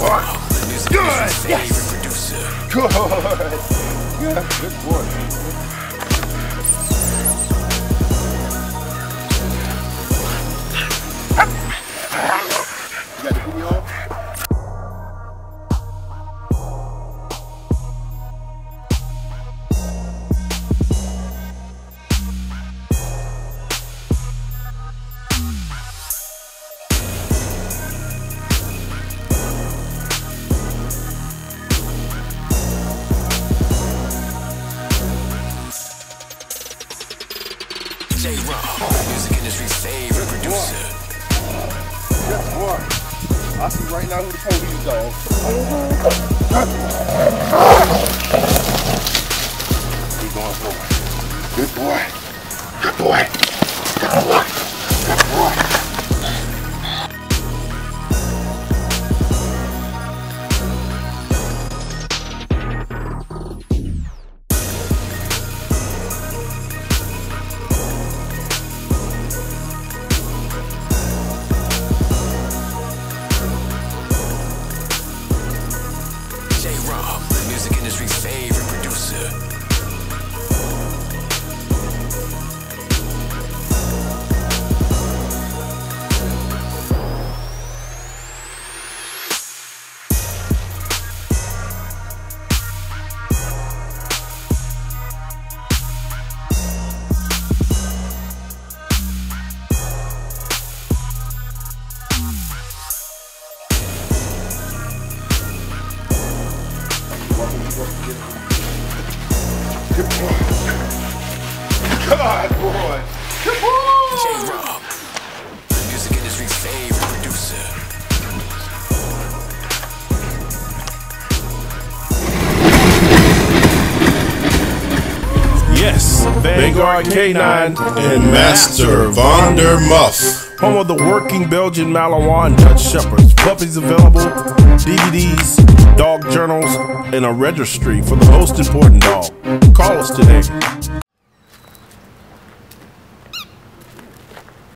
Good. Yes. Good. Yeah, good boy. You got the booty on? Music industry's favorite producer. Yes, boy. I see right now who the police are. Keep going forward. Good boy. Good boy. Good boy. Good boy. Music industry's favorite producer. Good boy. God, boy. Good boy. J-Rob, music industry's favorite producer. Yes, Vanguard K9 and Master Vonder Muff. Home of the working Belgian Malinois and Dutch Shepherds. Puppies available, DVDs, dog journals, and a registry for the most important dog. Call us today.